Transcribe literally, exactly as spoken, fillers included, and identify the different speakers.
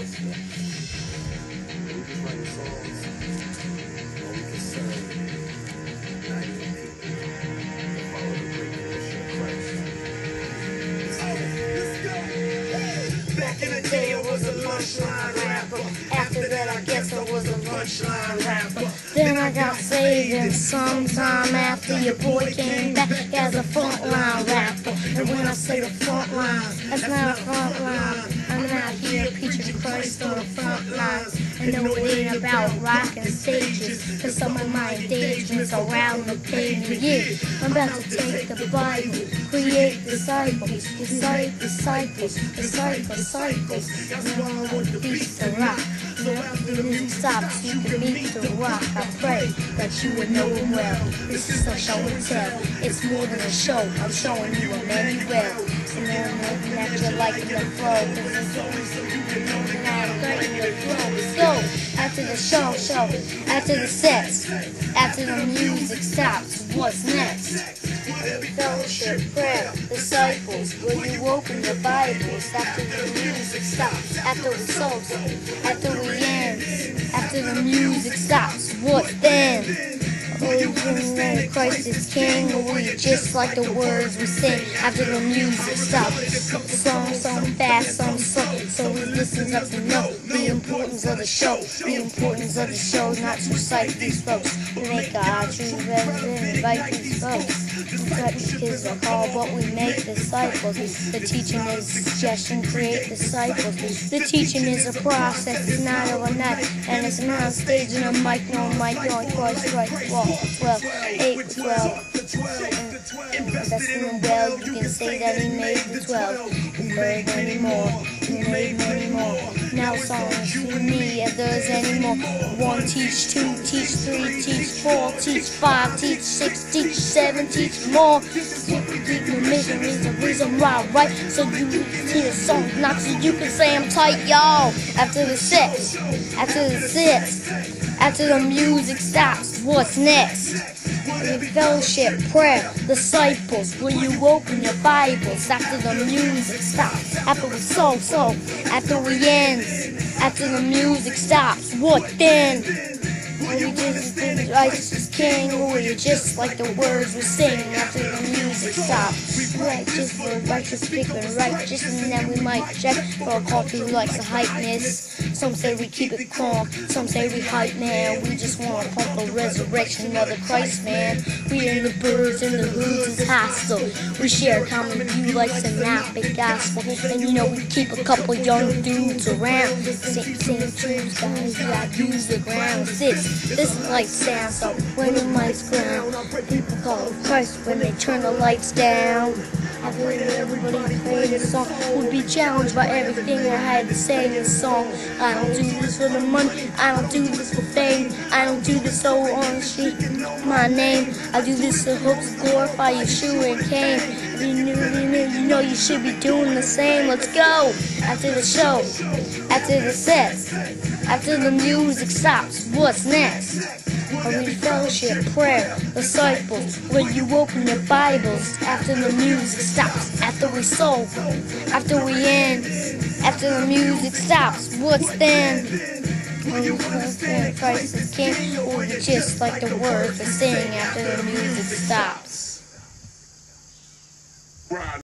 Speaker 1: We just write songs, or we can serve ninety people to follow the great commission of Christ. Let's go. Back in the day, I was a lunchline rapper. After that, I guess I was a lunchline rapper.
Speaker 2: Then I got saved, and sometime after your boy came back as a frontline rapper. And when I say the front line, that's not a front line. I'm out here preaching Christ on the front lines. And no, it ain't about rocking stages, cause some of my engagements around the pavement. Yeah, I'm about to take the Bible, create disciples, disciples, disciples, disciples, disciples. That's why I want the beats to rock. So after the music stops, you can meet the rock. I pray that you would know it well. This is a show and tell. It's more than a show. I'm showing you Emmanuel. So now I'm looking at you like the flow. This is Let's go. After the show, show. After the sets. After the music stops, what's next? Fellowship, prayer, disciples. Will you open your Bibles? After the music stops. After we souls. After we end. After the music stops, what then? Oh, Christ is King, or we just like the words we sing after the music stops. Some, some fast, some slow, so we listen up to know the importance of the show. The importance of the show, not to cite these folks. We make our true resident, invite these folks. We cut the kids are called, but we make disciples. The teaching is a suggestion, create disciples. The teaching is a process, it's not overnight, and it's not on stage and a mic, no mic, no Christ, right, walk. twelve, eight, twelve, that's doing well, you can say that he made the twelve, he made many more, he made many more, now songs to me, if there's any more, one teach, two teach, three teach, four teach, five teach, six teach, seven teach more, the mission is the reason why I write, so you hear the song, not so you can say I'm tight, y'all, after the six, after the six, after the music stops, what's next? Fellowship, prayer, disciples. Will you open your Bibles after the music stops? After we soul, soul. After we end. After the music stops, what then? Will you just be the righteous king, or will you just like the words we sing after the music stops? Righteous for righteous, speaking righteous, and then we might check for a culture who likes the hypeness. Some say we keep it calm, some say we hype, man. We just want to pump the resurrection of the Christ, man. We in the birds and the hoods is hostile. We share a common view like synoptic gospel, and you know we keep a couple young dudes around. Same, same truths, guys, we got use the ground. This, this is light sound, so when the lights ground, people call it Christ when they turn the lights down. I believe everybody playing this song would be challenged by everything I had to say in this song. I don't do this for the money, I don't do this for fame, I don't do this so honestly, my name. I do this to hope to glorify Yeshua and Cain. If you knew, you knew, you know you should be doing the same. Let's go! After the show, after the sets, after the music stops, what's next? Are we fellowship, prayer, disciples? Will you open your Bibles after the music stops? After we soul, after we end, after the music stops, what's then? Are we fellowship, Christ is King, or we just like the words we sing after the music stops?